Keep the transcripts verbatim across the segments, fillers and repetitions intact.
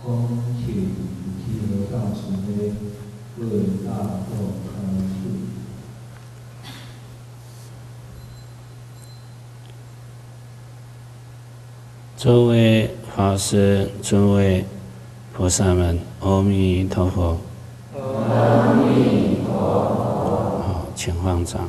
恭请提和尚慈悲为大众开示。 诸位法师、诸位菩萨们，阿弥陀佛。 阿弥陀佛。 好，请放掌。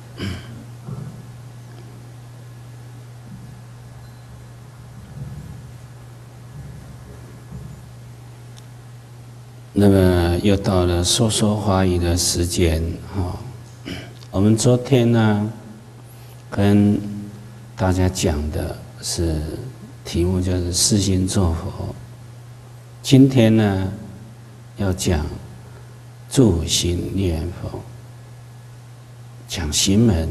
那么又到了说说华语的时间哈。我们昨天呢，跟大家讲的是题目就是四心作佛。今天呢，要讲住心念佛，讲行门。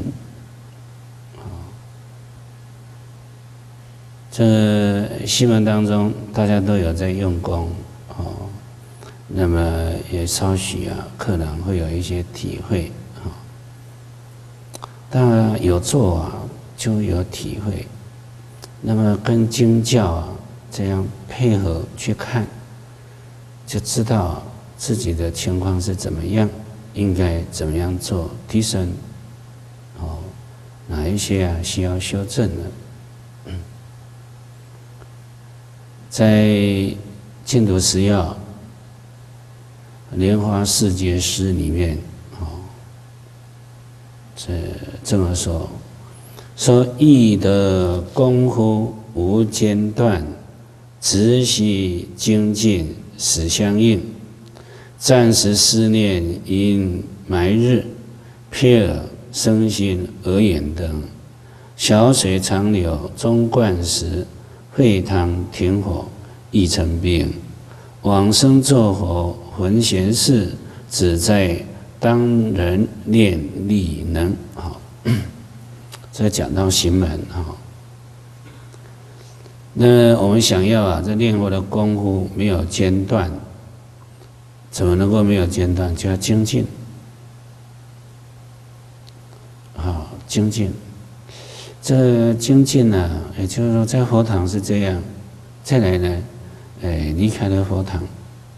这行门当中，大家都有在用功哦。那么也稍许啊，可能会有一些体会啊。当然有做啊，就有体会。那么跟经教啊这样配合去看，就知道自己的情况是怎么样，应该怎么样做提升。哦，哪一些啊需要修正的？嗯，在净土十要。莲花世界诗里面，哦，这这么说：说易得功夫无间断，直系精进始相应。暂时思念因埋日，瞥耳生心而眼灯。小水长流终灌时，沸汤停火亦成冰。往生作佛浑闲事，只在当人念力能。好，这讲到行门哈。那我们想要啊，这念佛的功夫没有间断，怎么能够没有间断？就要精进。好，精进。这精进呢、啊，也就是说，在佛堂是这样，再来呢？哎，离开了佛堂，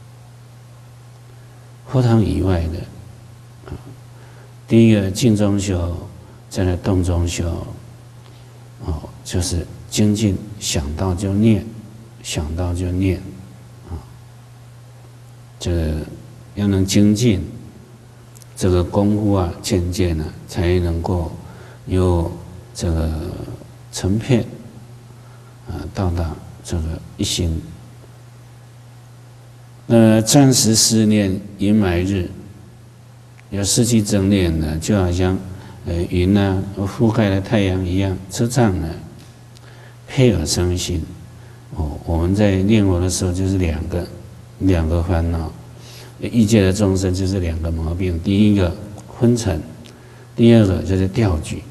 佛堂以外的，啊，第一个静中修，再来动中修，哦，就是精进，想到就念，想到就念，啊，这个要能精进，这个功夫啊，渐渐呢，才能够有这个成片，啊，到达这个一心。那暂时思念云霾日，要失去正念呢，就好像呃云呢、啊、覆盖了太阳一样，遮障呢，瞥耳生心。哦，我们在念佛的时候就是两个两个烦恼，欲界的众生就是两个毛病，第一个昏沉，第二个就是掉举。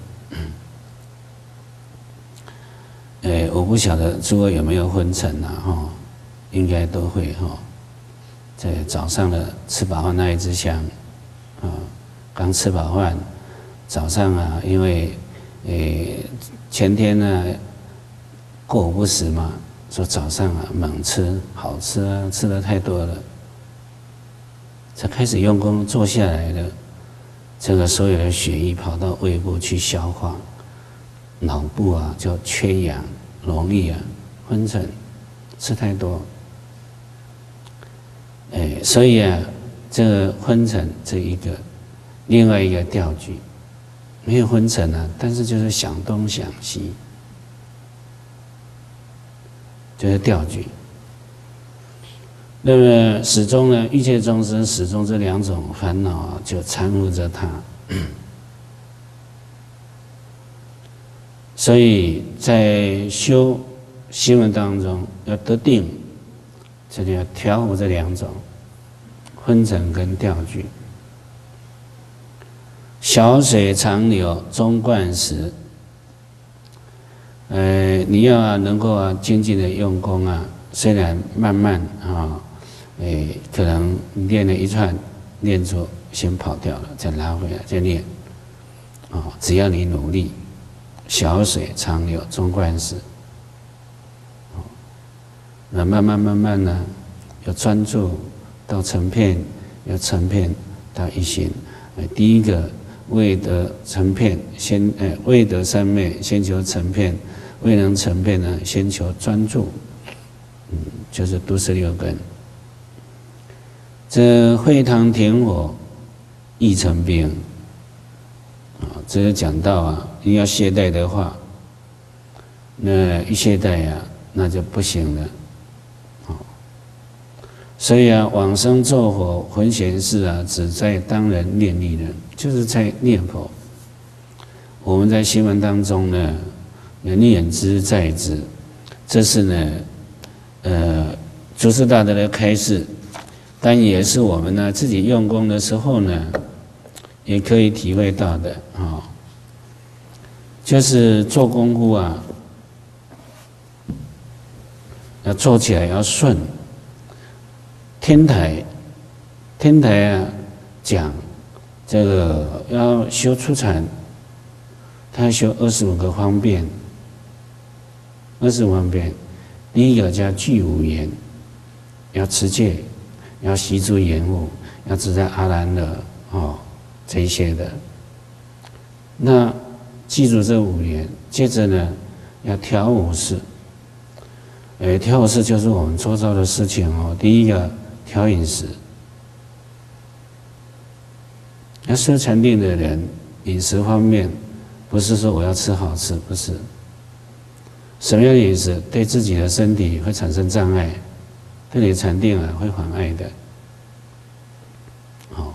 哎，我不晓得诸位有没有昏沉啊？哈、哦，应该都会哈。哦，在早上的吃饱饭那一支香，啊，刚吃饱饭，早上啊，因为诶前天呢过午不食嘛，说早上啊猛吃，好吃啊，吃的太多了，才开始用功坐下来了，这个所有的血液跑到胃部去消化，脑部啊就缺氧，容易啊昏沉，吃太多。哎，所以啊，这个昏沉这一个，另外一个调举，没有昏沉啊，但是就是想东想西，就是调举。那么始终呢，欲界众生始终这两种烦恼啊，就缠缚着他。所以在修行门当中要得定。这就要调伏这两种昏沉跟调举。小水长流终灌时，呃，你要、啊、能够啊精进的用功啊，虽然慢慢啊，诶、呃，可能练了一串，练出先跑掉了，再拉回来再练，啊、哦，只要你努力，小水长流终灌时。那慢慢慢慢呢， 由专注到成片，由成片到一心。第一个未得成片，先呃未得三昧，先求成片；未能成片呢，先求专注。嗯，就是都十六根。这会堂田火亦成冰啊，这个讲到啊，你要懈怠的话，那一懈怠啊，那就不行了。所以啊，往生咒火浑显示啊，只在当人念力人，就是在念佛。我们在新闻当中呢，念之在之，这是呢，呃，祖师大德的开示，但也是我们呢自己用功的时候呢，也可以体会到的啊、哦。就是做功夫啊，要做起来要顺。天台，天台啊，讲这个要修初禅，他要修二十五个方便，二十五方便，第一个叫具五言，要持戒，要习诸言物，要自在阿兰若哦，这一些的。那记住这五言，接着呢，要调五事。诶，调五事就是我们做到的事情哦。第一个。调饮食，要修禅定的人，饮食方面不是说我要吃好吃，不是。什么样的饮食对自己的身体会产生障碍，对你的禅定啊会妨碍的。好，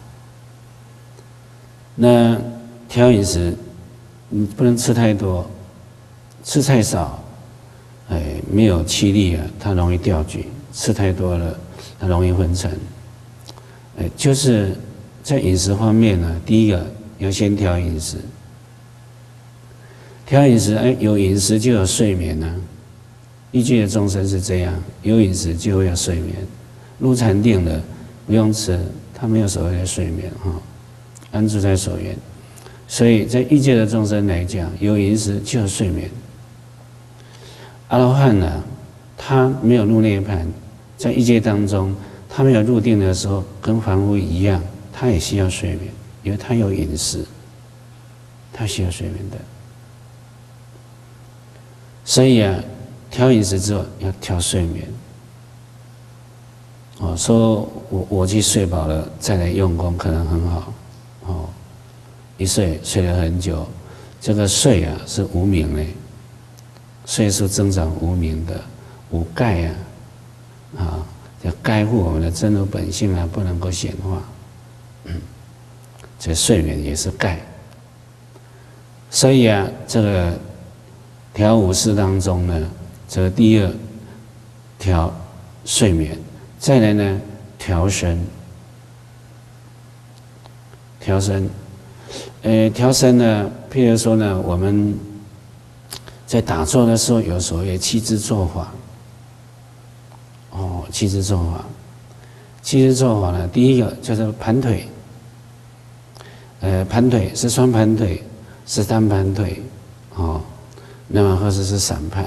那调饮食，你不能吃太多，吃太少，哎，没有气力啊，它容易掉举；吃太多了。它容易昏沉，哎，就是在饮食方面呢，第一个要先调饮食。调饮食，哎，有饮食就有睡眠呢、啊。依据的众生是这样，有饮食就会有睡眠。入禅定的不用吃，他没有所谓的睡眠哈、哦，安住在所缘。所以在欲界的众生来讲，有饮食就有睡眠。阿罗汉呢，他没有入涅槃。在欲界当中，他没有入定的时候，跟凡夫一样，他也需要睡眠，因为他有饮食，他需要睡眠的。所以啊，调饮食之后要调睡眠。哦，说我我去睡饱了再来用功，可能很好。哦，一睡睡了很久，这个睡啊是无明嘞，岁数增长无明的，无盖啊。啊，要盖护我们的真如本性啊，不能够显化。嗯，这睡眠也是盖。所以啊，这个调五事当中呢，这个第二调睡眠，再来呢调身。调身，呃，调身呢，譬如说呢，我们在打坐的时候有所谓七支坐法。哦，七支坐法，七支坐法呢，第一个就是盘腿，呃，盘腿是双盘腿，是单盘腿，哦，那么或者是散盘，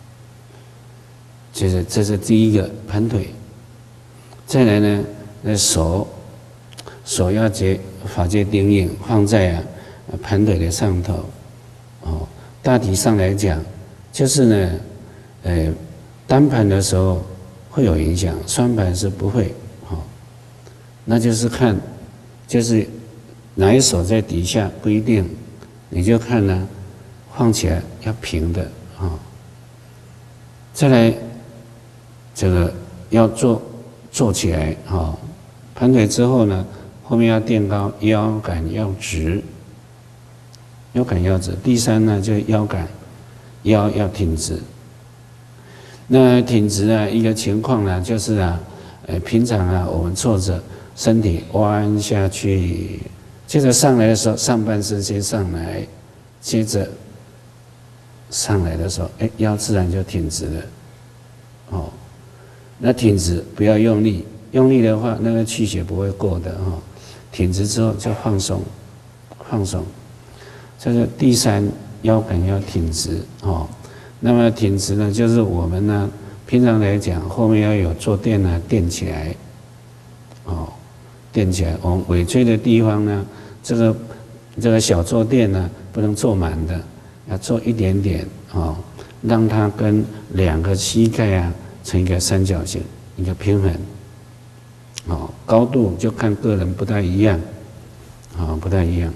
就是这是第一个盘腿。再来呢，那手手要结法界定印，放在啊盘腿的上头，哦，大体上来讲，就是呢，呃，单盘的时候。会有影响，双盘是不会，好、哦，那就是看，就是哪一手在底下不一定，你就看呢，放起来要平的啊、哦。再来，这个要坐坐起来哈、哦，盘腿之后呢，后面要垫高，腰杆要直，腰杆要直。第三呢，就腰杆腰要挺直。那挺直啊，一个情况呢，就是啊，呃，平常啊，我们坐着，身体弯下去，接着上来的时候，上半身先上来，接着上来的时候，哎，腰自然就挺直了。哦，那挺直不要用力，用力的话，那个气血不会过的哈、哦。挺直之后就放松，放松。这是第三，腰杆要挺直哦。那么挺直呢，就是我们呢平常来讲，后面要有坐垫呢，垫起来，哦，垫起来。我们尾椎的地方呢，这个这个小坐垫呢，不能坐满的，要坐一点点，哦，让它跟两个膝盖啊成一个三角形，一个平衡。哦，高度就看个人不太一样，啊、哦，不太一样。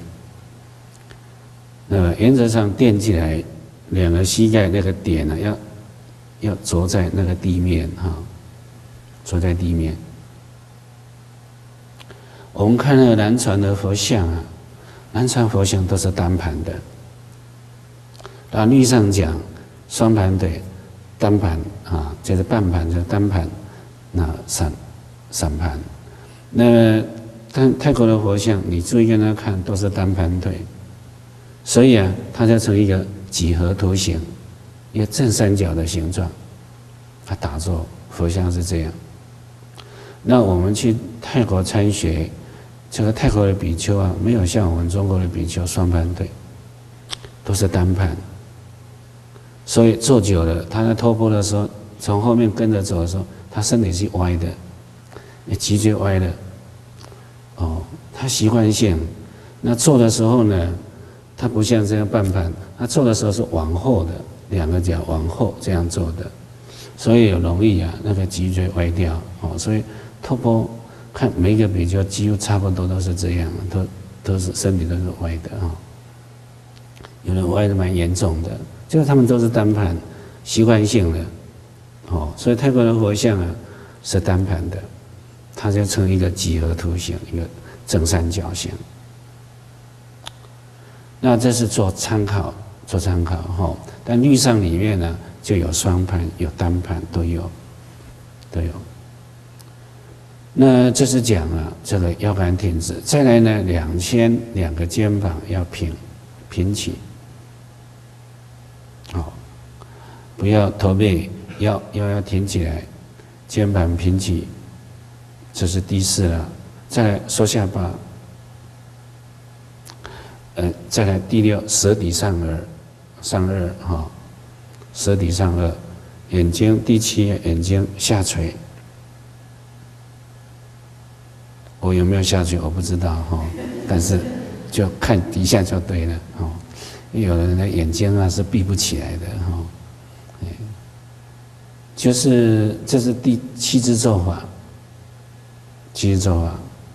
那么原则上垫起来，两个膝盖那个点呢，要要着在那个地面哈，着在地面。我们看那个南传的佛像啊，南传佛像都是单盘的。大律上讲双盘腿，单盘啊，就是半盘就是单盘，那散散盘。那但泰国的佛像，你注意跟他看，都是单盘腿。所以啊，它就成一个几何图形，一个正三角的形状，它打坐佛像是这样。那我们去泰国参学，这个泰国的比丘啊，没有像我们中国的比丘双盘腿，都是单盘。所以坐久了，他在托钵的时候，从后面跟着走的时候，他身体是歪的，脊椎歪的。哦，他习惯性。那坐的时候呢？它不像这样半盘，它坐的时候是往后的，两个脚往后这样做的，所以有容易啊那个脊椎歪掉哦。所以托钵看每一个比丘几乎差不多都是这样，都都是身体都是歪的啊、哦，有的歪的蛮严重的，就是他们都是单盘，习惯性的哦。所以泰国的佛像啊是单盘的，它就成一个几何图形，一个正三角形。那这是做参考，做参考哈。但律上里面呢，就有双盘，有单盘，都有，都有。那这是讲啊，这个腰杆挺直。再来呢，两肩两个肩膀要平，平起，好，不要驼背，腰腰要挺起来，肩膀平起，这是第四了。再来收下巴。呃，再来第六，舌抵上颚，上颚哈、哦，舌抵上颚，眼睛第七，眼睛下垂。我有没有下垂我不知道哈、哦，但是就看底下就对了哦。有人的眼睛啊是闭不起来的哈、哦，就是这是第七支咒法，七支咒法。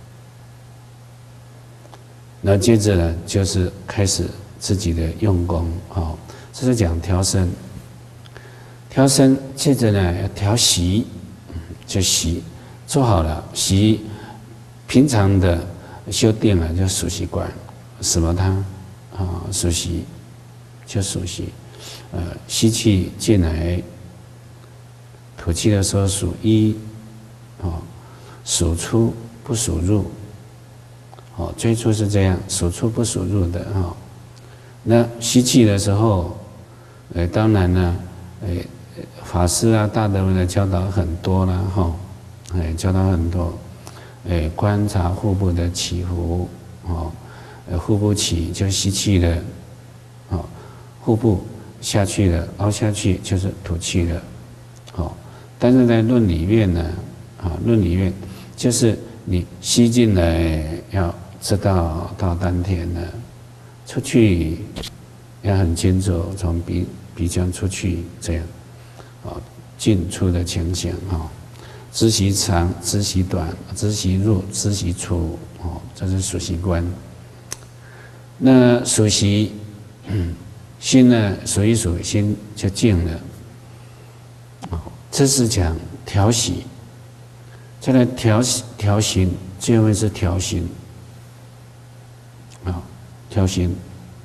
那接着呢，就是开始自己的用功，哦，这是讲调身。调身，接着呢要调息，就息做好了，息平常的修定啊，就数息观，什么它啊数息，就数息，呃，吸气进来，吐气的时候数一，哦，数出不数入。哦，最初是这样，数出不数入的哈、哦。那吸气的时候，呃，当然呢，呃，法师啊、大德们的教导很多了哈，哎，教导很多，哎，观察腹部的起伏，哦，呃，腹部起就吸气了，哦，腹部下去了，凹下去就是吐气了，哦，但是在论里面呢，啊，论里面就是你吸进来要。知道到丹田了，出去要很清楚，从鼻鼻腔出去这样，啊，进出的情形哈，知息长，知息短，知息入，知息出，哦，这是数息观。那数息，嗯，心呢数一数，心就静了，哦，这是讲调息，再来调调心，最后是调心。啊，调心，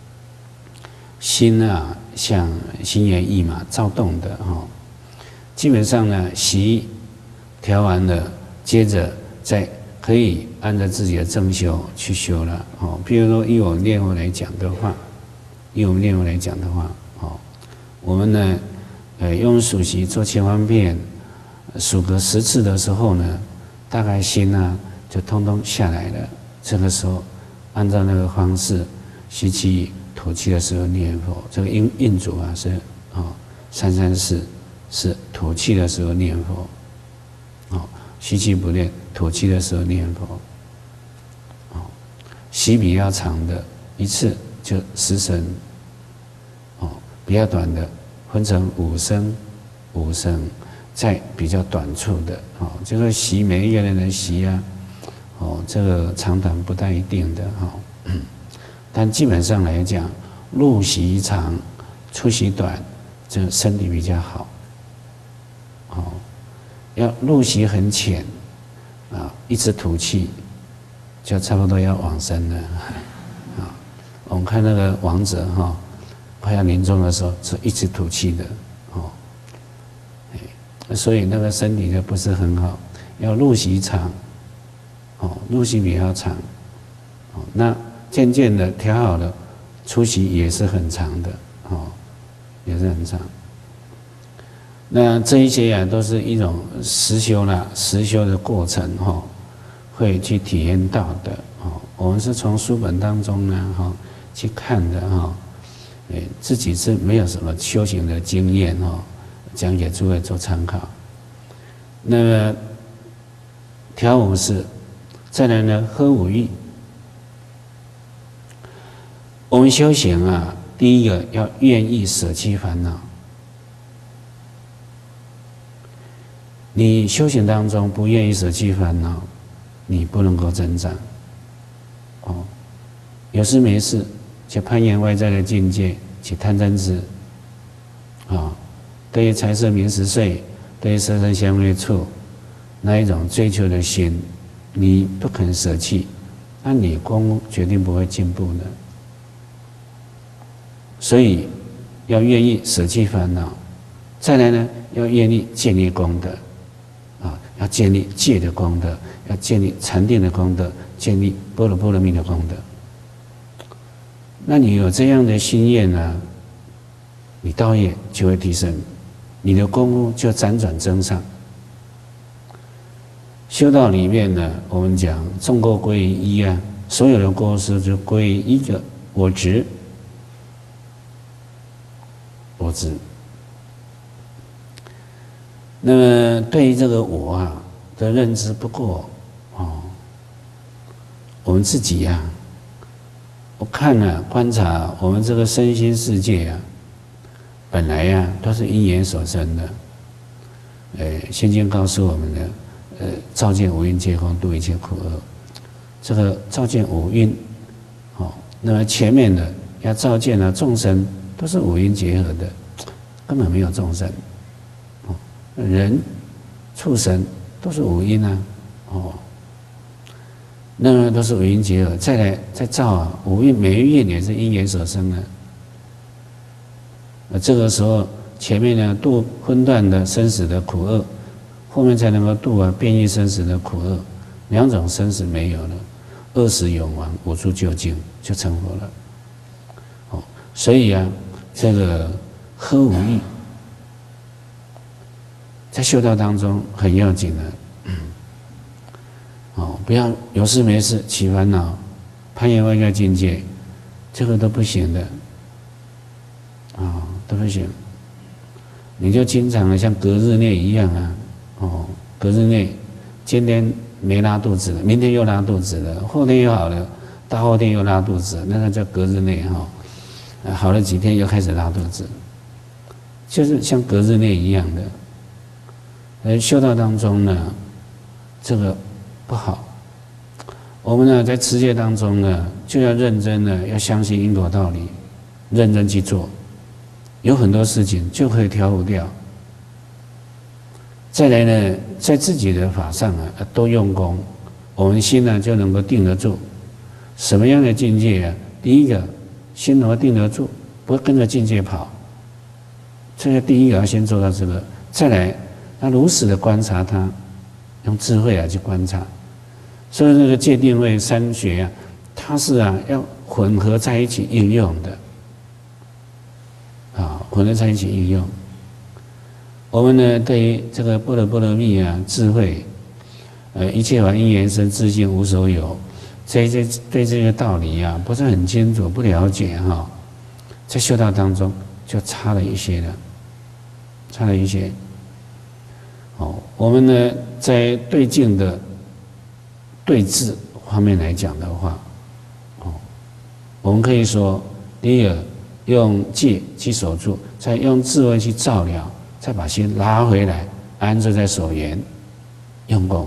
心啊，像心猿意马，躁动的哈、哦。基本上呢，息调完了，接着再可以按照自己的正修去修了。哦，比如说以我们念佛来讲的话，以我们念佛来讲的话，哦，我们呢，呃，用数息做千方便，数个十次的时候呢，大概心呢就通通下来了。这个时候。按照那个方式，吸气、吐气的时候念佛，这个印印组啊是啊三三四是吐气的时候念佛，哦，吸气不念，吐气的时候念佛，哦，吸比较长的，一次就十声，哦，比较短的分成五声，五声，在比较短处的，哦，这个吸每一个人的吸啊，哦，这个长短不太一定的，哦，但基本上来讲，入息长，出息短，这个身体比较好。哦，要入息很浅，啊，一直吐气，就差不多要往生了。啊，我们看那个王者哈、哦，快要临终的时候是一直吐气的，哦，哎，所以那个身体就不是很好，要入息长，哦，入息比较长，哦，那渐渐的调好了，出息也是很长的，哦，也是很长。那这一些呀、啊，都是一种实修啦，实修的过程哈、哦，会去体验到的哦。我们是从书本当中呢哈、哦、去看的哈、哦，诶，自己是没有什么修行的经验哦，讲给诸位做参考。那么调五识，再来呢喝五欲。我们修行啊，第一个要愿意舍弃烦恼。你修行当中不愿意舍弃烦恼，你不能够增长。哦，有事没事去攀岩外在的境界，去贪嗔痴。啊、哦，对于财色名食睡，对于色声香味触，那一种追求的心，你不肯舍弃，那你功决定不会进步的。所以要愿意舍弃烦恼，再来呢，要愿意建立功德。啊，要建立戒的功德，要建立禅定的功德，建立般若波罗蜜的功德。那你有这样的心愿呢、啊，你道业就会提升，你的功夫就辗转增上。修道里面呢，我们讲众过归于一啊，所有的过失就归于一个我执，我执。那么对于这个我啊的认知不够哦，我们自己呀、啊，我看了、啊、观察我们这个身心世界啊，本来呀、啊、都是因缘所生的。呃，先经告诉我们的，呃，照见五蕴皆空，度一切苦厄。这个照见五蕴，哦，那么前面的要照见了众生都是五蕴结合的，根本没有众生。人、畜生都是五蕴啊，哦，那么都是五蕴结合，再来再造啊，五蕴每一蕴也是因缘所生的。那这个时候前面呢度分段的生死的苦厄，后面才能够度啊变异生死的苦厄，两种生死没有了，二死永亡，无处究竟，就成佛了。哦，所以啊，这个喝五欲。在修道当中很要紧的，嗯，哦，不要有事没事起烦恼，攀岩外在境界，这个都不行的，啊、哦，都不行。你就经常的像隔日内一样啊，哦，隔日内，今天没拉肚子了，明天又拉肚子了，后天又好了，大后天又拉肚子，那个叫隔日内哈、哦，好了几天又开始拉肚子，就是像隔日内一样的。而修道当中呢，这个不好。我们呢，在持戒当中呢，就要认真的要相信因果道理，认真去做，有很多事情就可以调伏掉。再来呢，在自己的法上啊，多用功，我们心呢就能够定得住。什么样的境界啊？第一个，心能够定得住，不会跟着境界跑。这个第一个要先做到这个，再来。那如实的观察它，用智慧啊去观察，所以那个戒定慧三学啊，它是啊要混合在一起应用的，啊，混合在一起应用。我们呢对于这个般若波罗蜜啊智慧，呃一切法因缘生，自性无所有，这些对这个道理啊不是很清楚，不了解哈、啊，在修道当中就差了一些了。 差了一些。哦，我们呢，在对境的对治方面来讲的话，哦，我们可以说，第一个用戒去守住，再用智慧去照料，再把心拉回来，安住在所缘，用功。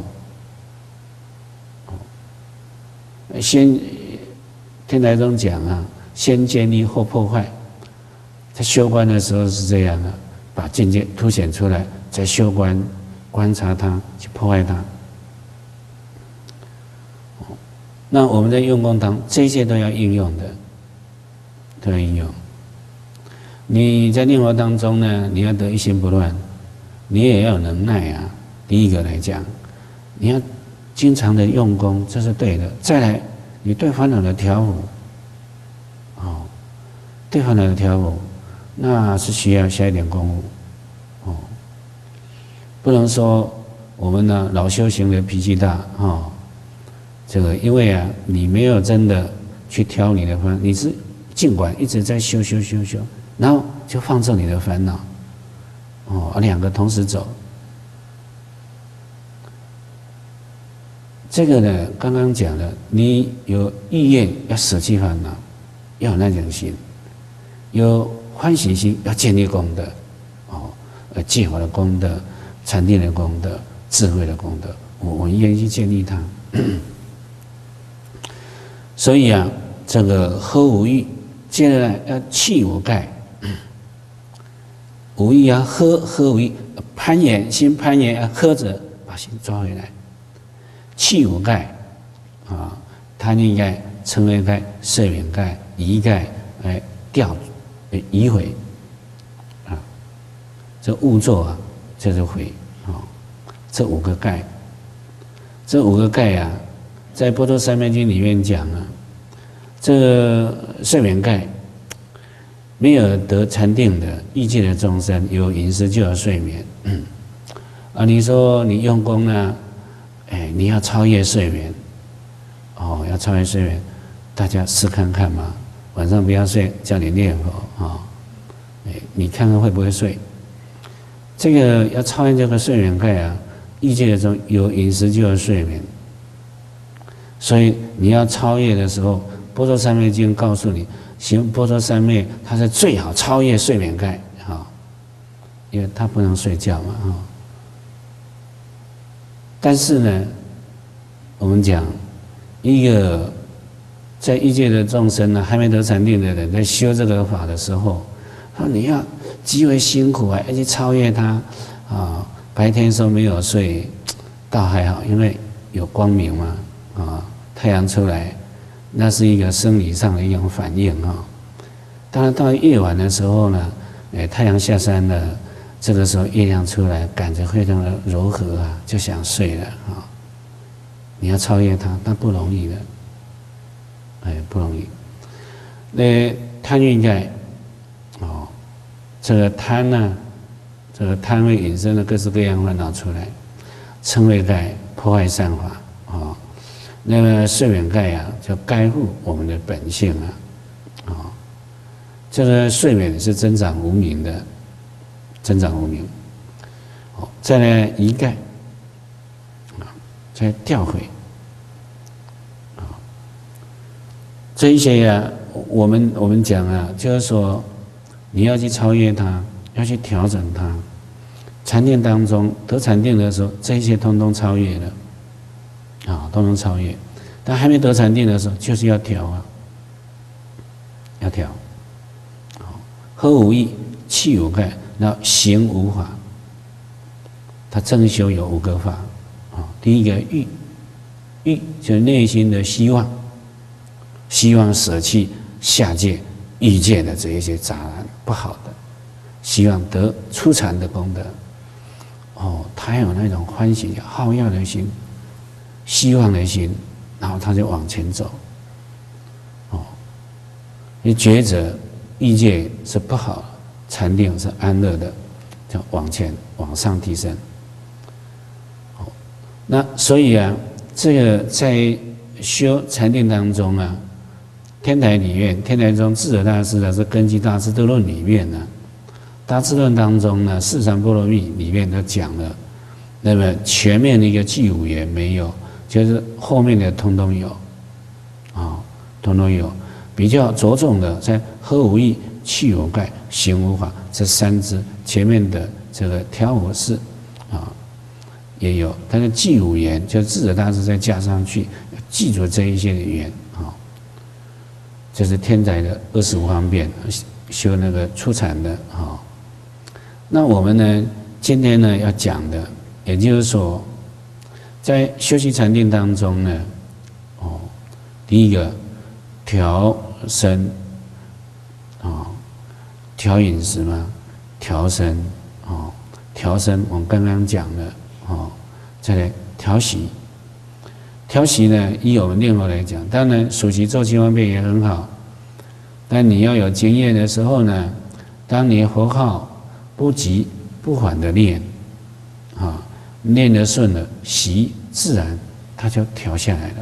哦，先天台中讲啊，先建立后破坏，在修观的时候是这样的，把境界凸显出来，在修观。观察它，去破坏它。那我们在用功当这些都要应用的，都要应用。你在念佛当中呢，你要得一心不乱，你也要有能耐啊。第一个来讲，你要经常的用功，这是对的。再来，你对烦恼的调伏，哦，对烦恼的调伏，那是需要下一点功夫，哦。不能说我们呢老修行的脾气大啊、哦，这个因为啊你没有真的去挑你的烦，你是尽管一直在修修修修，然后就放纵你的烦恼，哦，两个同时走。这个呢刚刚讲了，你有意愿要舍弃烦恼，要有那种心，有欢喜心要建立功德，哦，呃戒法的功德。禅定的功德，智慧的功德，我我愿意去建立它。所以啊，这个呵无欲，接着呢要弃五盖。无欲要呵呵无欲，攀岩心攀岩要呵着，把心抓回来。弃五盖啊，贪欲盖、嗔恚盖、色眼盖、疑盖，哎掉，移回啊，这误作啊。这就毁啊！这五个盖，这五个盖啊，在《波多三昧经》里面讲啊，这个睡眠盖，没有得禅定的欲界的众生，有饮食就有睡眠。嗯、啊，你说你用功呢，哎，你要超越睡眠，哦，要超越睡眠，大家试看看嘛。晚上不要睡，叫你念佛啊，哦，哎，你看看会不会睡？这个要超越这个睡眠盖啊，欲界中有饮食就有睡眠，所以你要超越的时候，波多三昧经告诉你，行波多三昧，它是最好超越睡眠盖啊，因为它不能睡觉嘛啊。但是呢，我们讲一个在欲界的众生呢，还没得禅定的人，在修这个法的时候，说你要极为辛苦啊，而且超越他啊。白天说没有睡，倒还好，因为有光明嘛啊，太阳出来，那是一个生理上的一种反应啊。当然到夜晚的时候呢，哎，太阳下山了，这个时候月亮出来，感觉非常的柔和啊，就想睡了啊。你要超越它，那不容易的，哎，不容易。那贪欲盖，哦，这个贪呢，这个贪会引生的各式各样烦恼出来。嗔恚盖破坏善法啊，哦，那么睡眠盖呀，就盖护我们的本性啊，啊，哦，这个睡眠是增长无明的，增长无明。好，再来疑盖啊，再掉回啊，这一些呀，我们我们讲啊，就是说你要去超越它，要去调整它。禅定当中得禅定的时候，这一些通通超越了，啊，都能超越。但还没得禅定的时候，就是要调啊，要调。好，呵无益，气无盖，然后行无法。他正修有五个法啊，第一个欲，欲就是内心的希望，希望舍弃下界、欲界的这一些杂染不好的，希望得初禅的功德。哦，他有那种欢喜、好乐的心、希望的心，然后他就往前走。哦，你觉着欲界是不好，禅定是安乐的，就往前往上提升。哦，那所以啊，这个在修禅定当中啊，天台里面，天台中智者大师的这根基大师都论里面呢， 大智论当中呢，四禅波罗蜜里面都讲了，那么前面的一个具五缘没有，就是后面的通通有，啊，通通有。比较着重的在合无义、去无盖、行无法这三支前面的这个调无事啊也有，但是具五缘就智者大师再加上去，记住这一些的缘啊，这是天台的二十五方便修那个初禅的啊。那我们呢，今天呢要讲的，也就是说，在修习禅定当中呢，哦，第一个调身啊，调饮食嘛，调身啊，调身我们刚刚讲了哦，再来调息。调息呢，以我们念佛来讲，当然数息做七方便也很好，但你要有经验的时候呢，当你佛号不急不缓的念，啊，念得顺了，息自然它就调下来了，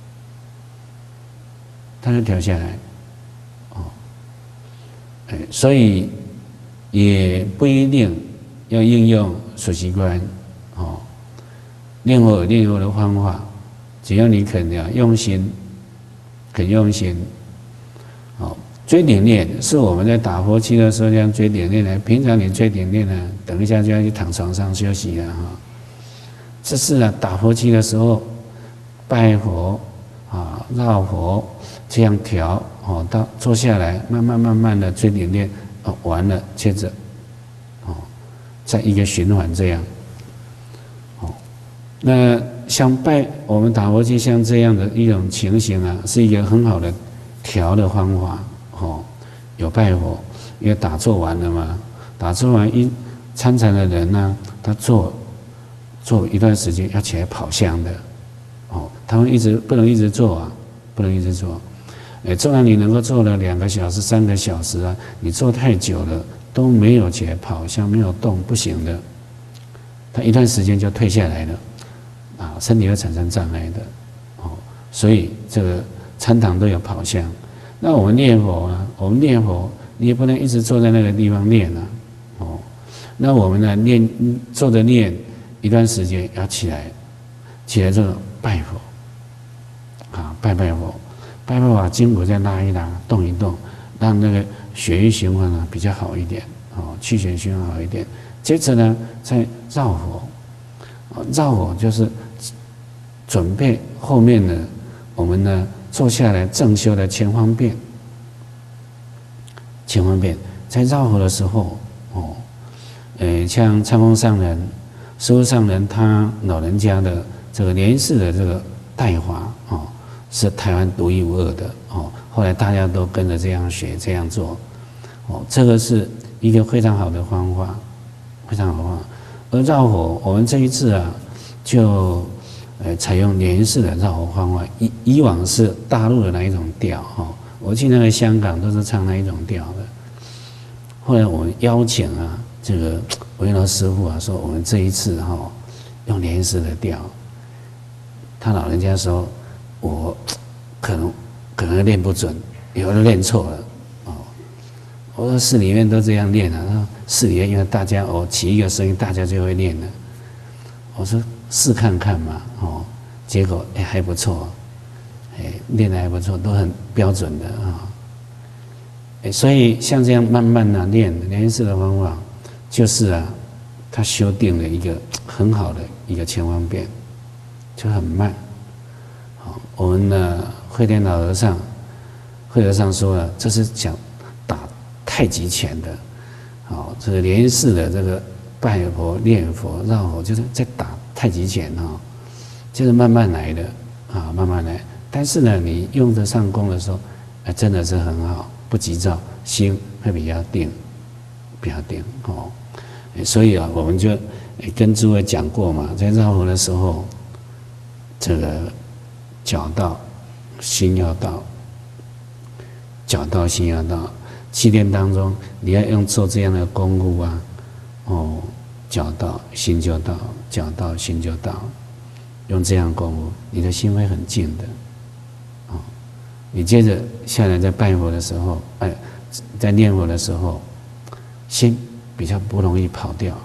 它就调下来，哦，哎，所以也不一定要应用数息观，哦，念佛有念佛的方法，只要你肯要用心，肯用心，哦。追顶念是我们在打佛七的时候这样追顶念的，平常你追顶念呢，等一下就要去躺床上休息了哈。这是啊，打佛七的时候，拜佛啊，绕佛这样调哦，到坐下来，慢慢慢慢的追顶念哦，完了接着哦，再一个循环这样。哦，那像拜我们打佛七像这样的一种情形啊，是一个很好的调的方法。哦，有拜佛，因为打坐完了嘛，打坐完一参禅的人呢，他坐坐一段时间要起来跑香的，哦，他们一直不能一直坐啊，不能一直坐，哎，纵然你能够坐了两个小时、三个小时啊，你坐太久了都没有起来跑香，没有动，不行的，他一段时间就退下来了，啊，身体会产生障碍的，哦，所以这个参堂都有跑香。那我们念佛啊，我们念佛，你也不能一直坐在那个地方念啊，哦，那我们呢念坐着念一段时间，要起来，起来之后拜佛，啊，拜拜佛，拜拜佛，把筋骨再拉一拉，动一动，让那个血液循环啊比较好一点，哦，气血循环好一点。接着呢，再绕佛，绕佛就是准备后面的我们呢。坐下来正修的前方便，前方便在绕佛的时候，哦，呃，像参风上人、师父上人他老人家的这个莲式的这个带法，哦，是台湾独一无二的，哦，后来大家都跟着这样学这样做，哦，这个是一个非常好的方法，非常好的方法。而绕佛，我们这一次啊，就。呃，采用莲式的绕佛方法，以以往是大陆的那一种调哈、哦，我去那个香港都是唱那一种调的。后来我们邀请啊，这个维罗师父啊，说我们这一次哈、哦，用莲式的调。他老人家说，我可能可能练不准，有的练错了哦。我说寺里面都这样练啊，说寺里面因为大家哦起一个声音，大家就会练了。我说。试看看嘛，哦，结果哎还不错，哎练得还不错，都很标准的啊，哎，所以像这样慢慢的练莲式的方法，就是啊，他修订了一个很好的一个前方便，就很慢。好，我们的慧天老和尚，慧和尚说了，这是讲打太极拳的，好，这个莲式的这个拜佛、念佛、绕佛，就是在打。太极拳哈、哦，就是慢慢来的啊，慢慢来。但是呢，你用得上功的时候，哎，真的是很好，不急躁，心会比较定，比较定哦。所以啊，我们就跟诸位讲过嘛，在绕佛的时候，这个脚到，心要到，脚到心要到。七天当中，你要用做这样的功夫啊，哦。脚到心就到，脚到心就到，用这样功夫，你的心会很静的，哦。你接着下来在拜佛的时候，哎，在念佛的时候，心比较不容易跑掉，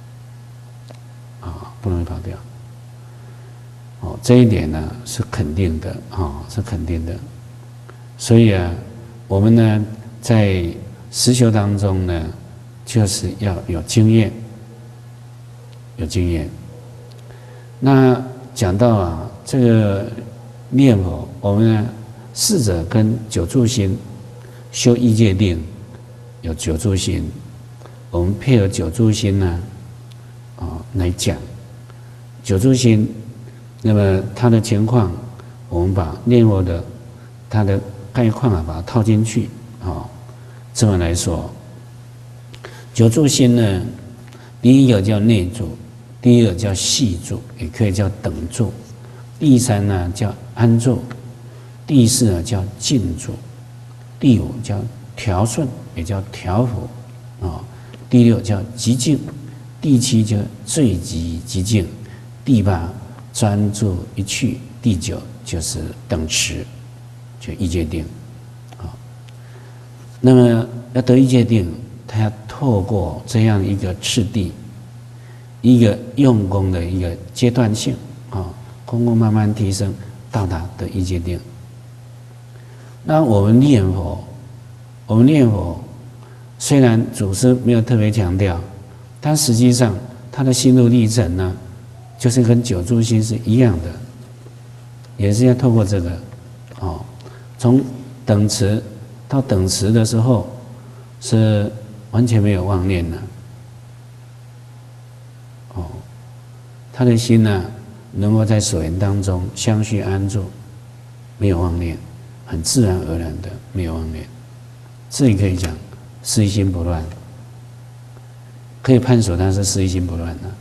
啊，不容易跑掉。哦，这一点呢是肯定的，啊，是肯定的。所以啊，我们呢在实修当中呢，就是要有经验，有经验。那讲到啊，这个念佛，我们呢试着跟九住心修意界定，有九住心，我们配合九住心呢，啊来讲九住心。那么它的情况，我们把念佛的它的概况啊，把它套进去，啊，这么来说，九住心呢，第一个叫内住，第一个叫细住，也可以叫等住，第三呢叫安住，第四呢叫静住，第五叫调顺，也叫调伏，啊，第六叫极静，第七叫最极极静，第八专注一去，第九就是等持，就意界定，啊。那么要得意界定，他要透过这样一个次第，一个用功的一个阶段性，啊，功功慢慢提升，到达得意界定。那我们念佛，我们念佛，虽然祖师没有特别强调，但实际上他的心路历程呢，就是跟九住心是一样的，也是要透过这个，哦，从等持到等持的时候，是完全没有妄念的，哦，他的心呢，能够在所缘当中相续安住，没有妄念，很自然而然的没有妄念，这里可以讲思一心不乱，可以判锁它是思一心不乱的。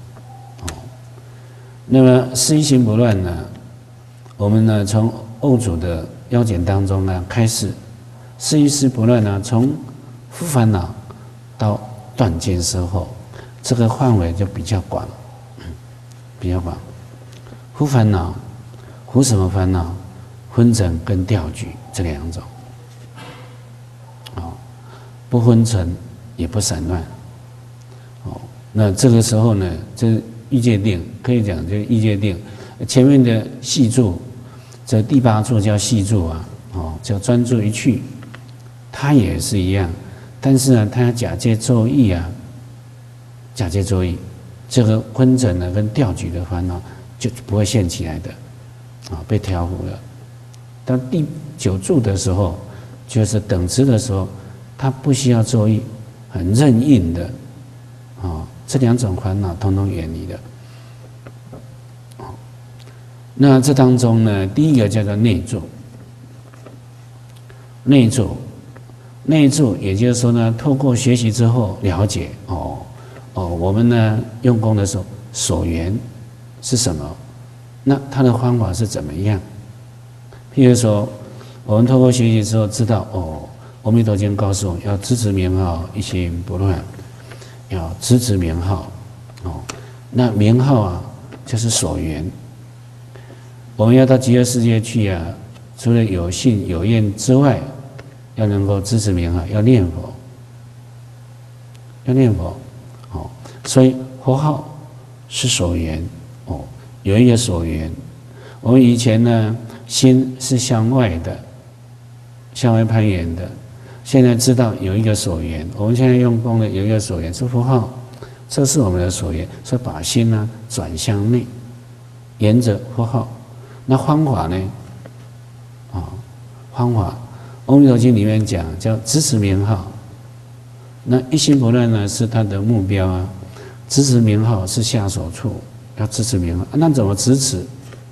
那么思一心不乱呢，我们呢从谳主的要解当中呢开始，思一心不乱呢，从复烦恼到断见色后，这个范围就比较广，比较广。复烦恼，复什么烦恼？昏沉跟掉举这两种，哦，不昏沉也不散乱，哦，那这个时候呢，这意界定可以讲，就是意界定。前面的细住，这第八住叫细住啊，哦，叫专注一去，它也是一样，但是呢，它要假借作意啊，假借作意，这个昏沉呢跟掉举的烦恼就不会现起来的，啊，被调伏了。到第九住的时候，就是等持的时候，它不需要作意，很任运的，啊。这两种烦恼统统远离的。那这当中呢，第一个叫做内住。内住，内住，也就是说呢，透过学习之后了解，哦哦，我们呢用功的时候所缘是什么？那它的方法是怎么样？譬如说，我们透过学习之后知道，哦，阿弥陀经告诉我要持持名号，一心不乱。要持持名号，哦，那名号啊，就是所缘。我们要到极乐世界去啊，除了有信有愿之外，要能够持持名号，要念佛，要念佛，哦，所以佛号是所缘，哦，有一个所缘。我们以前呢，心是向外的，向外攀缘的。现在知道有一个所缘，我们现在用功的有一个所缘是佛号，这是我们的所缘，所以把心呢转向内，沿着佛号。那方法呢？啊、哦，方法，《阿弥陀经》里面讲叫持持名号。那一心不乱呢是他的目标啊，持持名号是下手处，要持持名号。啊、那怎么持持？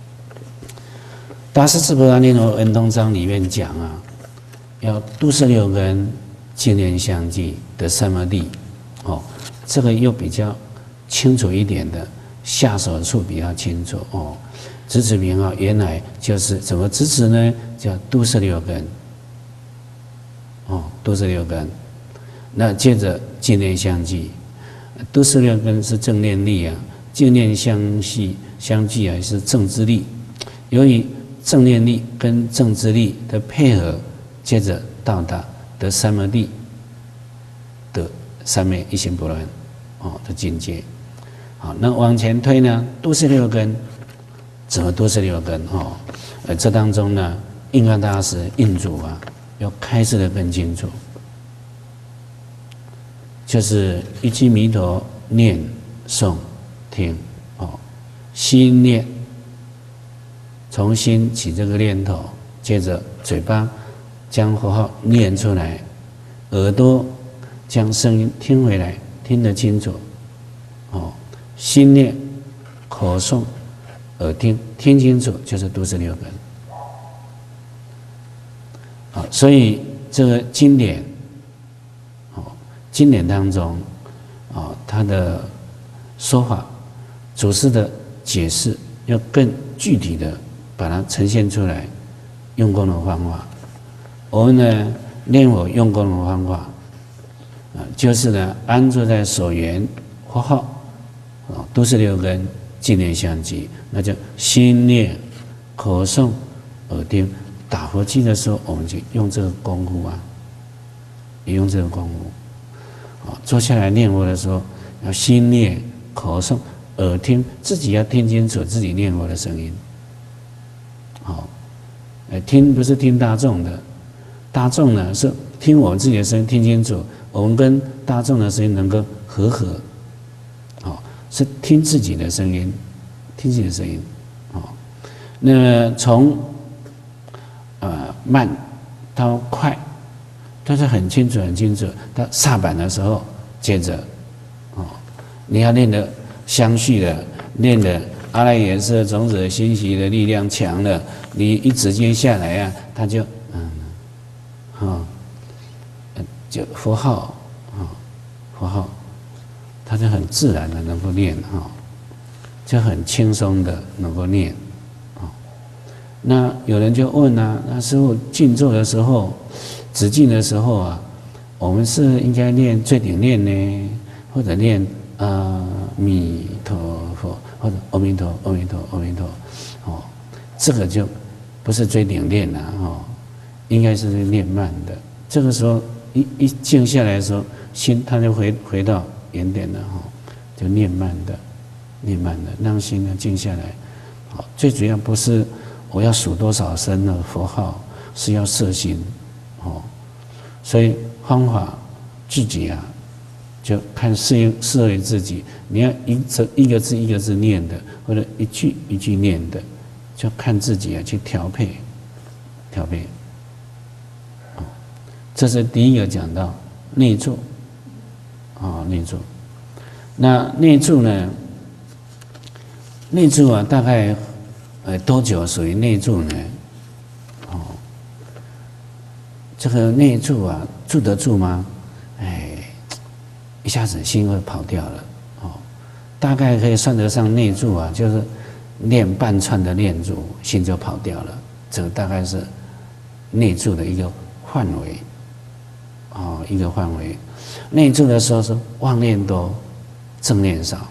大师智婆萨念佛圆通章里面讲啊。要度摄六根，净念相继得三摩地，哦，这个又比较清楚一点的，下手处比较清楚哦。持持名号原来就是怎么持持呢？叫度摄六根，哦，度摄六根。那接着净念相继，度摄六根是正念力啊，净念相系相继啊是正知力。由于正念力跟正知力的配合。接着到达得三摩地，得三昧一心不乱哦的境界。好，那往前推呢，都是六根，怎么都是六根哦？呃，这当中呢，印光大师印祖啊，要开示的更清楚，就是一句弥陀念诵听哦，心念，从心起这个念头，接着嘴巴将佛号念出来，耳朵将声音听回来，听得清楚哦。心念、口诵、耳听，听清楚就是都是六根。好，所以这个经典，哦，经典当中，哦，它的说法，祖师的解释要更具体的把它呈现出来，用功的方法。我们呢念佛用功的方法，啊，就是呢安住在所缘佛号。哦，都是六根净念相继，那就心念、口诵、耳听。打佛机的时候，我们就用这个功夫啊，也用这个功夫。啊，坐下来念佛的时候，要心念、口诵、耳听，自己要听清楚自己念佛的声音。好，哎，听不是听大众的，大众呢是听我们自己的声音，听清楚，我们跟大众的声音能够和合。是听自己的声音，听自己的声音，哦，那从呃慢到快，都是很清楚很清楚。到刹板的时候，接着，哦，你要练的相续的，练的阿赖耶识种子欣喜的力量强了，你一直接下来啊，它就嗯，哦，就佛号，哦，佛号。他就很自然的能够念哈，就很轻松的能够念，啊，那有人就问啊，那师父静坐的时候，止静的时候啊，我们是应该念最顶念呢，或者念阿弥陀佛，或者阿弥陀阿弥陀阿弥陀，哦，这个就不是最顶念了哈，应该是念慢的。这个时候一一静下来的时候，心它就回回到原点了哈，就念慢的，念慢的，让心呢静下来。好，最主要不是我要数多少声的佛号，是要摄心，哦，所以方法自己啊，就看适应适合于自己。你要一字一个字一个字念的，或者一句一句念的，就看自己啊去调配，调配。哦，这是第一个讲到内住。啊，内住，那内住呢？内住啊，大概呃多久属于内住呢？哦，这个内住啊，住得住吗？哎，一下子心会跑掉了。哦，大概可以算得上内住啊，就是念半串的念住，心就跑掉了。这个大概是内住的一个范围。哦，一个范围。内住的时候是妄念多，正念少。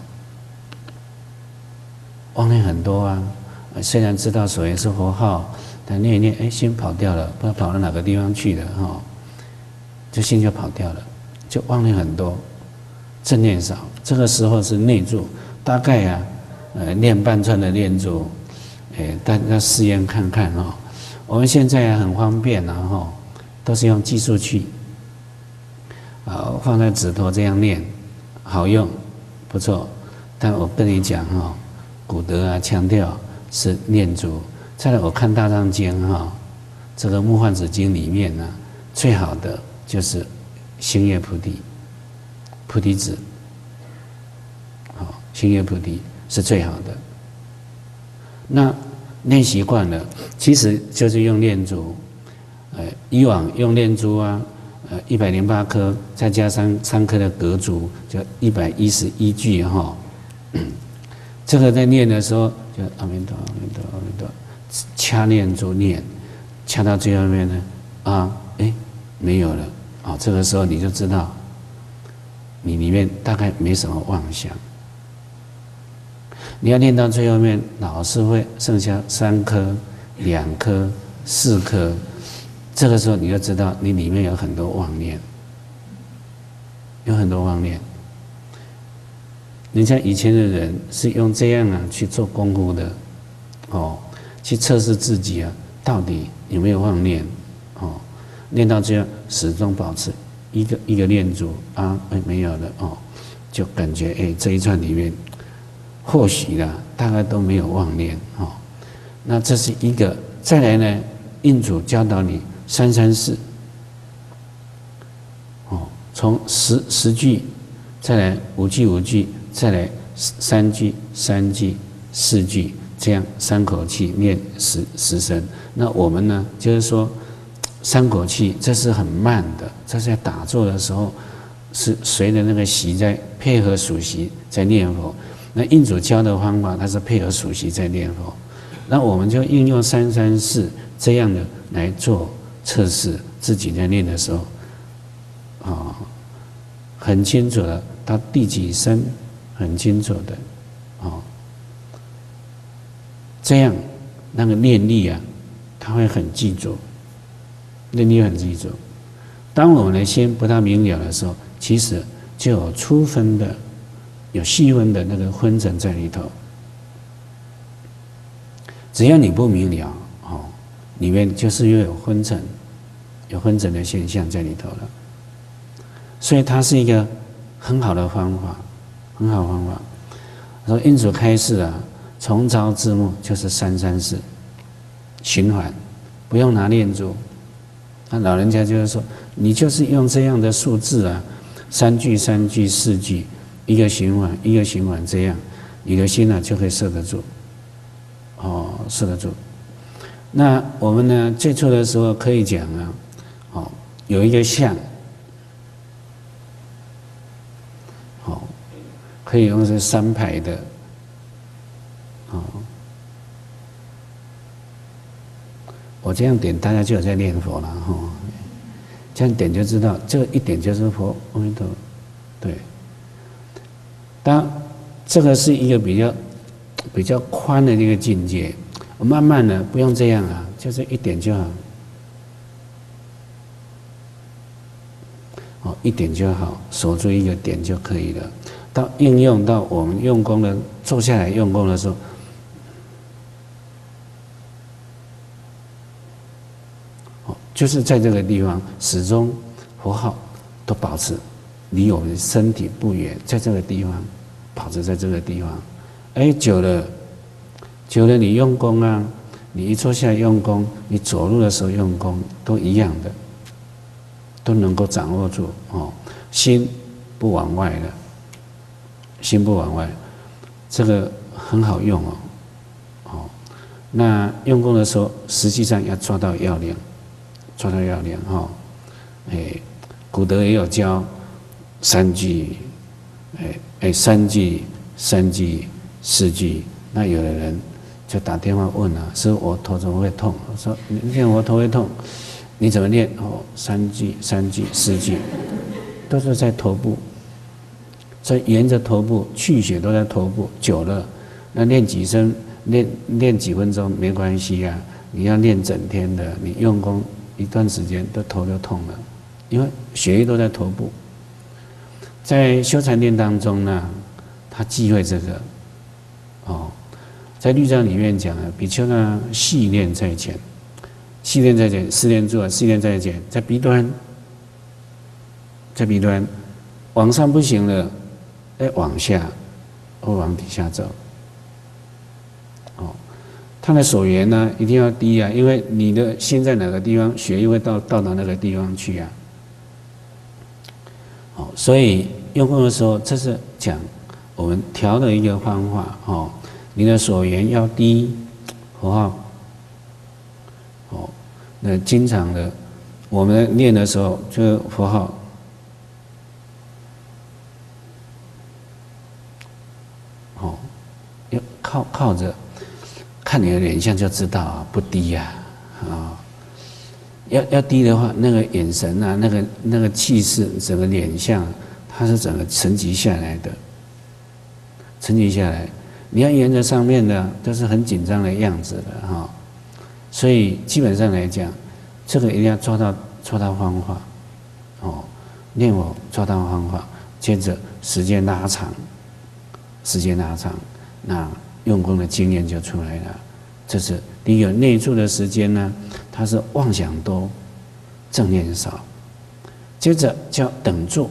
妄念很多啊，虽然知道所谓是佛号，但念一念，哎，心跑掉了，不知道跑到哪个地方去了哈，哦，就心就跑掉了，就妄念很多，正念少。这个时候是内住，大概啊，呃，念半串的念住，哎，大家试验看看哈，哦。我们现在啊很方便啊哈，哦，都是用计数器。好，放在指头这样念，好用，不错。但我跟你讲哈，古德啊强调是念住。再来，我看《大藏经》哈，这个《目幻子经》里面呢，最好的就是星月菩提，菩提子。好，星月菩提是最好的。那练习惯了，其实就是用念珠。呃，以往用念珠啊。呃，一百零八颗，再加上三颗的隔珠，就一百一十一句哈。这个在念的时候，就阿弥陀、阿弥陀、阿弥陀，掐念珠念，掐到最后面呢，啊，哎，没有了，啊，这个时候你就知道，你里面大概没什么妄想。你要念到最后面，老是会剩下三颗、两颗、四颗。这个时候你就知道你里面有很多妄念， 有很多妄念。人家以前的人是用这样啊去做功夫的，哦，去测试自己啊，到底有没有妄念，哦，念到这样始终保持一个一个念住啊，哎没有了哦，就感觉哎这一串里面或许啦，大概都没有妄念哦。那这是一个，再来呢，印主教导你三三四，哦，从十十句，再来五句五句。再来三句三句四句，这样三口气念十十声。那我们呢，就是说三口气，这是很慢的，这是在打坐的时候，是随着那个息在配合数息在念佛。那印主教的方法，它是配合数息在念佛。那我们就应用三三四这样的来做测试，自己在念的时候，啊、哦，很清楚的到第几声。很清楚的，哦，这样那个念力啊，他会很记住，念力很记住。当我们的心不大明了的时候，其实就有粗分的、有细分的那个昏沉在里头。只要你不明了，哦，里面就是又有昏沉，有昏沉的现象在里头了。所以它是一个很好的方法。很好方法，说印主开示啊，从朝至暮就是三三四循环，不用拿念珠。那老人家就是说，你就是用这样的数字啊，三句三句四句，一个循环一个循环，这样你的心啊就可以摄得住，哦，摄得住。那我们呢，最初的时候可以讲啊，哦，有一个相。可以用是三排的，哦，我这样点，大家就有在念佛了哈、哦。这样点就知道，这个一点就是佛，阿弥陀佛，对。当这个是一个比较比较宽的一个境界，我慢慢的不用这样啊，就是一点就好，哦，一点就好，守住一个点就可以了。到应用到我们用功的坐下来用功的时候，哦，就是在这个地方始终佛号都保持离我们身体不远，在这个地方保持在这个地方，哎，久了，久了你用功啊，你一坐下来用功，你走路的时候用功都一样的，都能够掌握住哦，心不往外了。心不往外，这个很好用哦，哦，那用功的时候，实际上要抓到要领，抓到要领哈、哦，哎，古德也有教三句，哎哎三句三句四句，那有的人就打电话问啊，说我头怎么会痛？我说你看我头会痛，你怎么练？哦，三句三句四句，都是在头部。所以沿着头部去血都在头部，久了，那练几声，练练几分钟没关系啊。你要练整天的，你用功一段时间，都头就痛了，因为血液都在头部。在修禅定当中呢，他忌讳这个，哦，在律藏里面讲啊，比丘呢细练在前，细练在前，四练住啊，细练在前，在鼻端，在鼻端，往上不行了。再往下，或往底下走。哦，他的所缘呢，一定要低啊，因为你的心在哪个地方，血液会到到达那个地方去啊。哦，所以用功的时候，这是讲我们调的一个方法哦。你的所缘要低，佛号。哦，那经常的，我们念的时候，就佛号。靠靠着，看你的脸相就知道啊，不低呀，啊、哦，要要低的话，那个眼神啊，那个那个气势，整个脸相，它是整个沉积下来的，沉积下来。你要沿着上面的，都是很紧张的样子的哈、哦。所以基本上来讲，这个一定要抓到抓到方法，哦，念佛抓到方法， 接着时间拉长，时间拉长，那用功的经验就出来了。这是第一个内住的时间呢，它是妄想多，正念少。接着叫等住，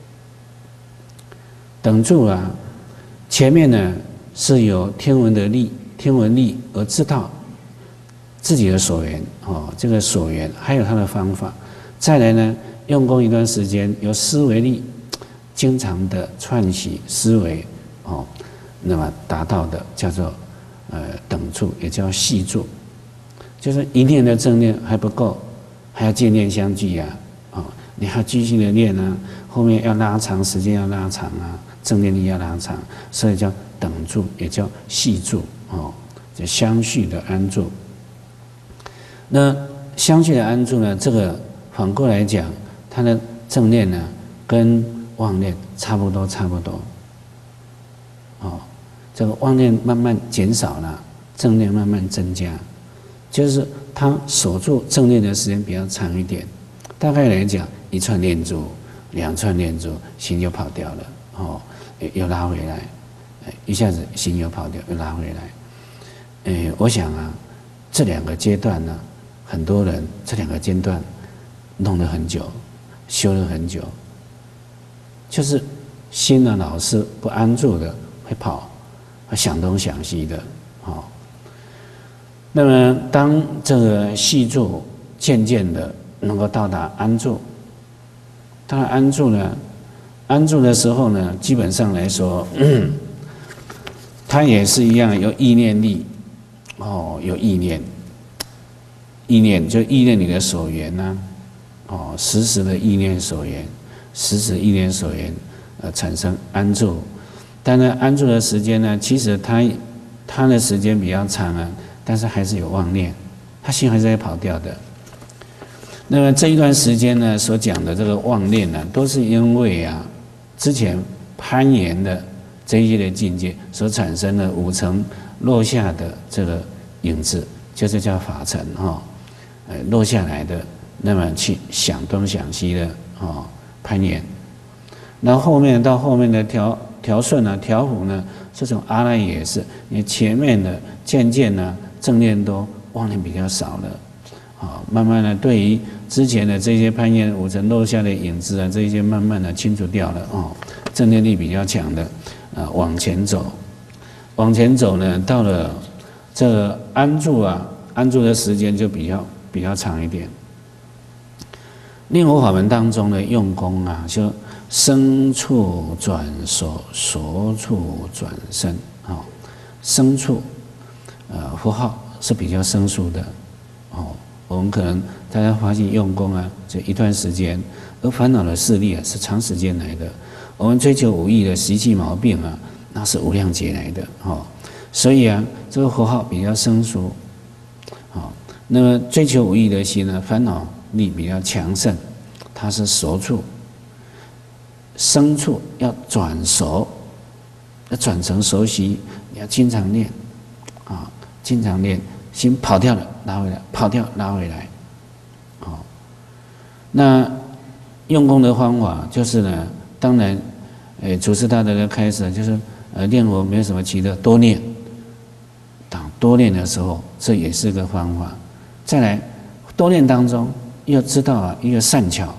等住啊，前面呢是有天文的力，天文力而知道自己的所缘哦，这个所缘还有它的方法。再来呢，用功一段时间，有思维力，经常的串习思维哦，那么达到的叫做呃等住，也叫细住，就是一念的正念还不够，还要见念相继啊，哦，你还要继续的念啊，后面要拉长时间，要拉长啊，正念力要拉长，所以叫等住，也叫细住哦，就相续的安住。那相续的安住呢，这个反过来讲，它的正念呢跟妄念差不多，差不多。哦，这个妄念慢慢减少了，正念慢慢增加，就是它守住正念的时间比较长一点。大概来讲，一串念珠，两串念珠，心就跑掉了，哦，又拉回来，一下子心又跑掉，又拉回来。诶，我想啊，这两个阶段呢，很多人这两个阶段弄了很久，修了很久，就是心呢老是不安住的，会跑，想东想西的，哦。那么当这个细住渐渐的能够到达安住，到达安住呢，安住的时候呢，基本上来说，嗯，它也是一样有意念力，哦，有意念，意念就意念你的所缘呐、啊，哦，时时的意念所缘，时时意念所缘，呃，产生安住。但是安住的时间呢，其实它它的时间比较长啊，但是还是有妄念，它心还是会跑掉的。那么这一段时间呢，所讲的这个妄念呢，都是因为啊，之前攀岩的这一些的境界所产生的五层落下的这个影子，就是叫法尘哈，呃，落下来的，那么去想东想西的哦，攀岩。然后后面到后面的调调顺啊、调伏呢，这种阿赖也是，你前面的渐渐呢正念多，妄念比较少了，啊，慢慢的对于之前的这些攀岩五层落下的影子啊，这些慢慢的清除掉了哦，正念力比较强的啊，往前走，往前走呢，到了这个安住啊，安住的时间就比较比较长一点。念佛法门当中的用功啊，就生处转所，所处转生，哦，生处，呃，佛号是比较生疏的，哦，我们可能大家发现用功啊，这一段时间，而烦恼的势力啊是长时间来的。我们追求五欲的习气毛病啊，那是无量劫来的，哦，所以啊，这个佛号比较生疏，哦，那么追求五欲的心呢，烦恼力比较强盛，它是熟处。生处要转熟，要转成熟悉，你要经常练，啊，经常练，心跑掉了拉回来，跑掉拉回来，哦，那用功的方法就是呢，当然，诶，祖师大德的开始就是，呃，念佛没有什么奇特，多念，当多念的时候，这也是个方法。再来，多念当中要知道啊一个善巧。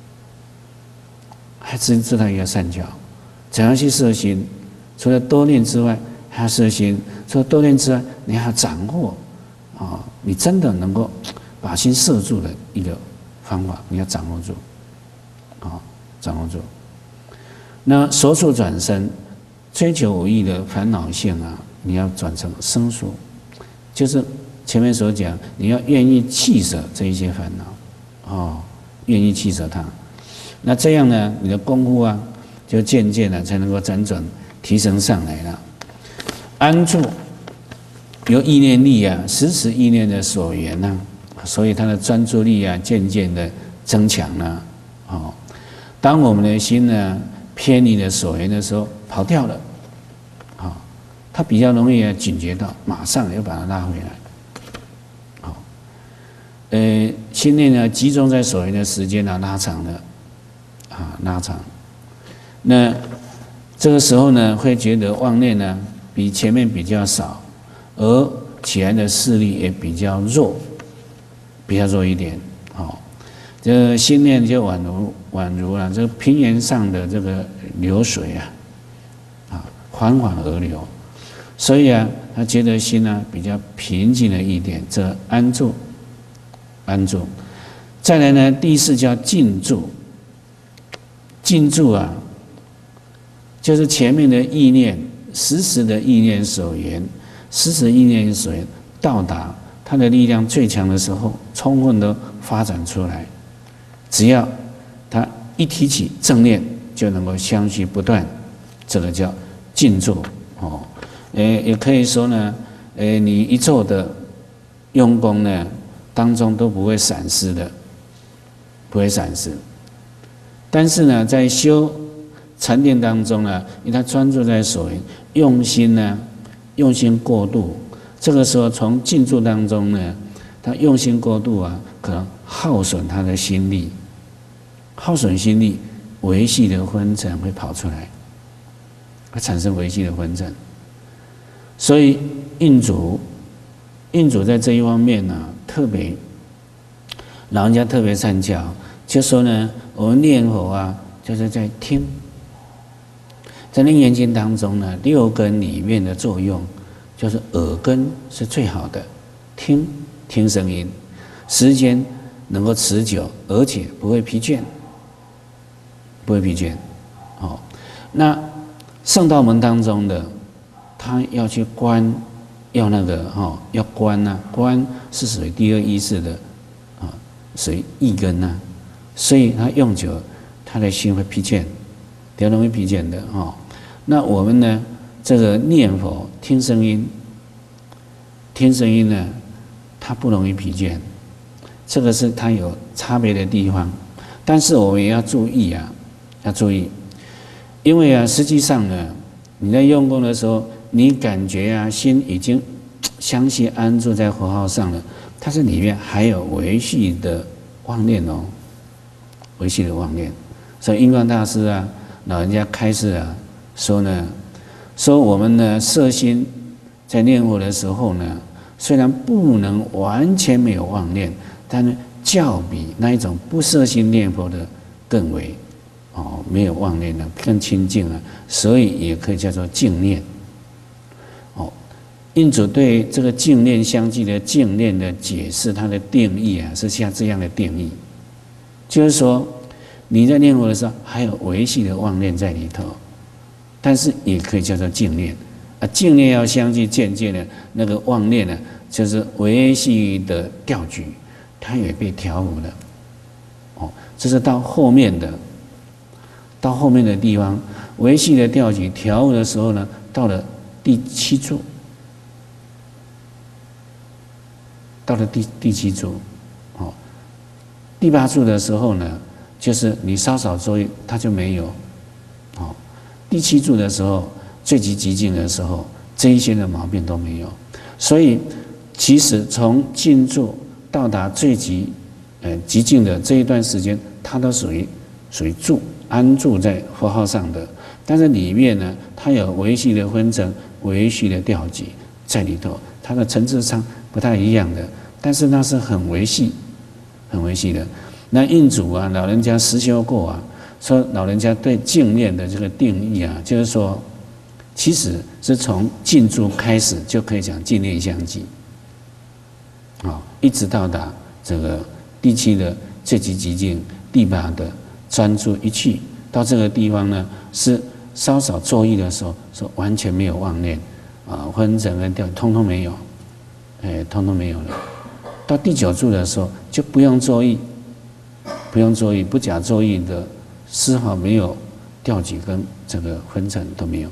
还知知道一个善巧，怎样去摄心？除了多念之外，还要摄心。除了多念之外，你还要掌握啊，你真的能够把心摄住的一个方法，你要掌握住，啊，掌握住。那所处转生，追求无益的烦恼性啊，你要转成生疏，就是前面所讲，你要愿意弃舍这一些烦恼，哦，愿意弃舍它。那这样呢，你的功夫啊，就渐渐的才能够辗转提升上来了。安住有意念力啊，时时意念的所缘呐，所以他的专注力啊，渐渐的增强了。哦，当我们的心呢偏离了所缘的时候，跑掉了，啊、哦，他比较容易啊警觉到，马上要把它拉回来。好、哦，呃，心念呢集中在所缘的时间呢拉长了。啊，拉长， 那这个时候呢，会觉得妄念呢比前面比较少，而起来的势力也比较弱，比较弱一点。好，这个心念就宛如宛如啊，这个平原上的这个流水啊，啊，缓缓而流。所以啊，他觉得心呢比较平静了一点，这安住，安住。再来呢，第四叫静住。静住啊，就是前面的意念，时时的意念所缘，时时意念所缘到达它的力量最强的时候，充分的发展出来。只要它一提起正念，就能够相续不断，这个叫静住哦。诶，也可以说呢，诶，你一做的用功呢，当中都不会闪失的，不会闪失。但是呢，在修禅定当中呢，因为他专注在所缘，用心呢，用心过度，这个时候从静住当中呢，他用心过度啊，可能耗损他的心力，耗损心力，维系的昏沉会跑出来，会产生维系的昏沉。所以印祖，印祖在这一方面呢、啊，特别老人家特别善教，就说呢，我们念佛啊，就是在听，在楞严经当中呢，六根里面的作用，就是耳根是最好的，听听声音，时间能够持久，而且不会疲倦，不会疲倦。好，那圣道门当中的，他要去观，要那个哈，要观呐、啊，观是属于第二意识的啊，属于意根呐、啊，所以他用久，他的心会疲倦，比较容易疲倦的哈。那我们呢，这个念佛听声音，听声音呢，它不容易疲倦，这个是它有差别的地方。但是我们也要注意啊，要注意，因为啊，实际上呢，你在用功的时候，你感觉啊，心已经相信安住在佛号上了，它是里面还有维系的妄念哦，维系的妄念。所以印光大师啊，老人家开示啊，说呢，说我们呢摄心在念佛的时候呢，虽然不能完全没有妄念，但是较比那一种不摄心念佛的更为哦没有妄念的更清净了，所以也可以叫做净念。哦，印祖对这个净念相继的净念的解释，它的定义啊是像这样的定义，就是说你在念佛的时候还有维系的妄念在里头，但是也可以叫做净念啊。净念要相继渐渐的那个妄念呢，就是维系的调举，它也被调伏了。哦，这是到后面的，到后面的地方，维系的调举调伏的时候呢，到了第七柱，到了第第七柱，哦，第八柱的时候呢，就是你稍稍注意，它就没有。哦，第七柱的时候，最极极静的时候，这一些的毛病都没有。所以，其实从静住到达最极，呃极静的这一段时间，它都属于属于住安住在佛号上的。但是里面呢，它有维系的分层、维系的调举在里头，它的层次上不太一样的，但是那是很维系、很维系的。那印祖啊，老人家实修过啊，说老人家对净念的这个定义啊，就是说，其实是从静住开始就可以讲净念相继，啊，一直到达这个第七的最极极静，第八的专注一去，到这个地方呢，是稍稍作意的时候，是完全没有妄念啊，昏沉跟掉通通没有，哎，通通没有了。到第九柱的时候，就不用作意。不用作意，不假作意的，丝毫没有调举跟这个昏沉都没有。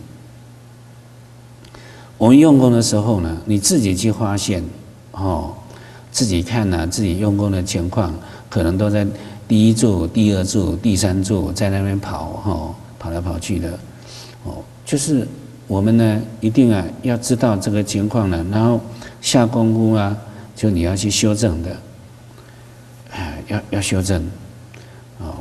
我们用功的时候呢，你自己去发现，哦，自己看呢、啊，自己用功的情况，可能都在第一柱、第二柱、第三柱在那边跑，哦，跑来跑去的，哦，就是我们呢，一定啊要知道这个情况呢，然后下功夫啊，就你要去修正的，哎，要要修正。哦，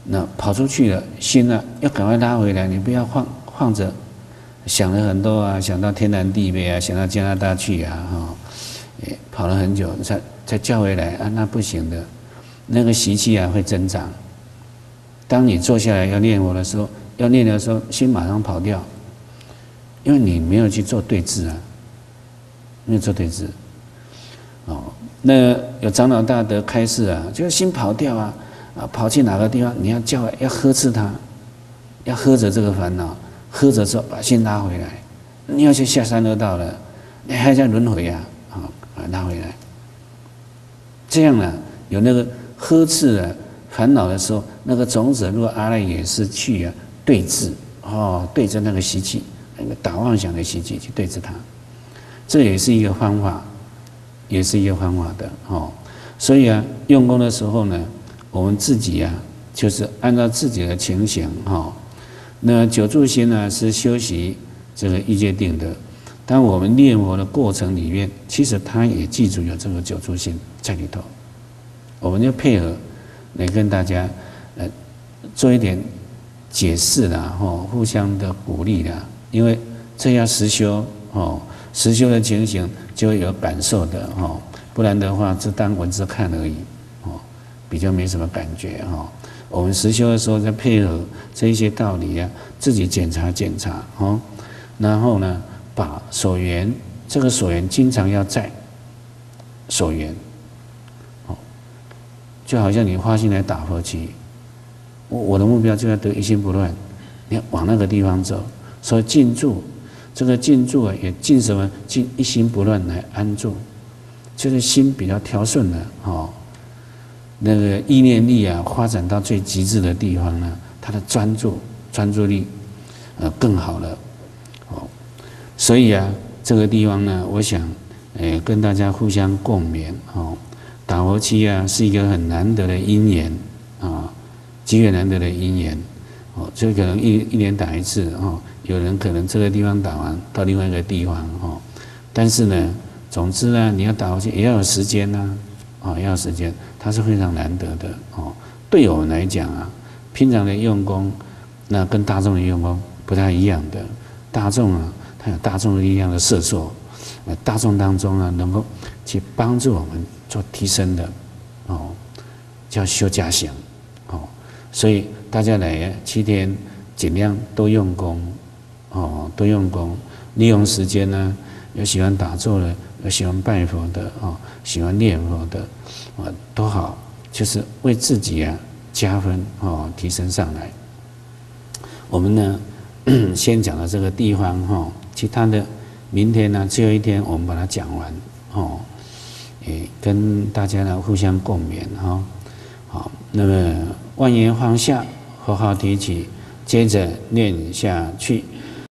那跑出去了，心呢要赶快拉回来，你不要晃晃着，想了很多啊，想到天南地北啊，想到加拿大去啊，哈、哦，哎，跑了很久才才叫回来啊，那不行的，那个习气啊会增长。当你坐下来要念佛的时候，要念的时候，心马上跑掉，因为你没有去做对治啊，没有做对治。哦，那有长老大德开示啊，就是心跑掉啊。啊，跑去哪个地方？你要叫，要呵斥他，要喝着这个烦恼，喝着之后把心拉回来。你要去下三恶道了，你还在轮回啊，啊，把拉回来。这样呢，有那个呵斥啊烦恼的时候，那个种子如果阿赖耶识去啊对治，哦，对着那个习气，那个打妄想的习气去对治它，这也是一个方法，也是一个方法的哦。所以啊，用功的时候呢。我们自己呀、啊，就是按照自己的情形哈、哦。那九住心呢是修习这个一界定的，当我们念佛的过程里面，其实他也记住有这个九住心在里头。我们就配合来跟大家呃做一点解释啦，哈、哦，互相的鼓励啦，因为这要实修哦，实修的情形就会有感受的哦，不然的话只当文字看而已。比较没什么感觉哈，我们实修的时候再配合这一些道理啊，自己检查检查哦，然后呢，把所缘这个所缘经常要在所缘，哦，就好像你花心来打佛七，我我的目标就要得一心不乱，你要往那个地方走，所以静住，这个静住啊，也静什么？静一心不乱来安住，就是心比较调顺了哦。那个意念力啊，发展到最极致的地方呢，它的专注专注力，呃，更好了，哦，所以啊，这个地方呢，我想，呃，跟大家互相共勉哦。打佛七啊，是一个很难得的因缘啊，极为难得的因缘哦。这可能一一年打一次哦，有人可能这个地方打完到另外一个地方哦，但是呢，总之呢，你要打佛七也要有时间呐，啊，要有时间。它是非常难得的哦。对我们来讲啊，平常的用功，那跟大众的用功不太一样的。大众啊，它有大众的力量的摄受，呃，大众当中啊，能够去帮助我们做提升的，哦，叫修加行，哦，所以大家来七天尽量多用功，哦，多用功，利用时间呢，有喜欢打坐的，有喜欢拜佛的，哦，喜欢念佛的。啊，都好，就是为自己啊加分哦，提升上来。我们呢，先讲到这个地方哈、哦，其他的明天呢，最后一天我们把它讲完哦，诶，跟大家呢互相共勉哈、哦。好，那么万言放下，佛号提起，接着念下去。